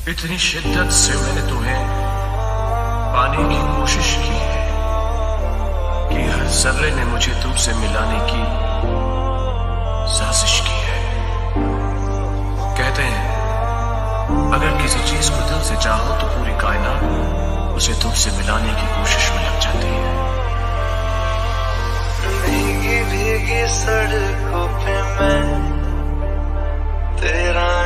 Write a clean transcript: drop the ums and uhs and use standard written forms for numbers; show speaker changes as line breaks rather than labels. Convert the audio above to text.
इतनी शिद्दत से मैंने तुम्हें पाने की कोशिश की है कि हर जर्रे ने मुझे तुमसे मिलाने की साजिश की है। कहते हैं अगर किसी चीज को दिल से चाहो तो पूरी कायनात उसे तुमसे मिलाने की कोशिश में लग जाती है।
भीगी भीगी सड़कों पे मैं तेरा